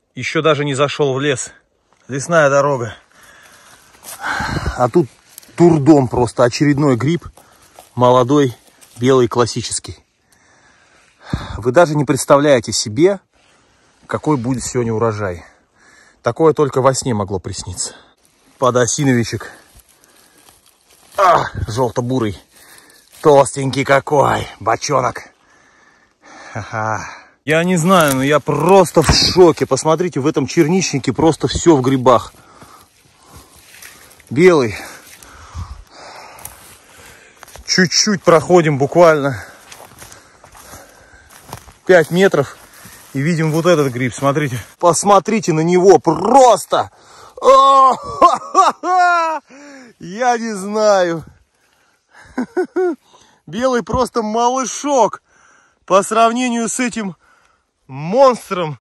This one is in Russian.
Еще даже не зашел в лес. Лесная дорога. А тут турдом просто. Очередной гриб. Молодой, белый, классический. Вы даже не представляете себе, какой будет сегодня урожай. Такое только во сне могло присниться. Подосиновичек. Желто-бурый. Толстенький какой. Бочонок. Ха-ха. Я не знаю, но я просто в шоке. Посмотрите, в этом черничнике просто все в грибах. Белый. Чуть-чуть проходим, буквально 5 метров. И видим вот этот гриб. Смотрите. Посмотрите на него. Просто. Я не знаю. Белый просто малышок по сравнению с этим монстром.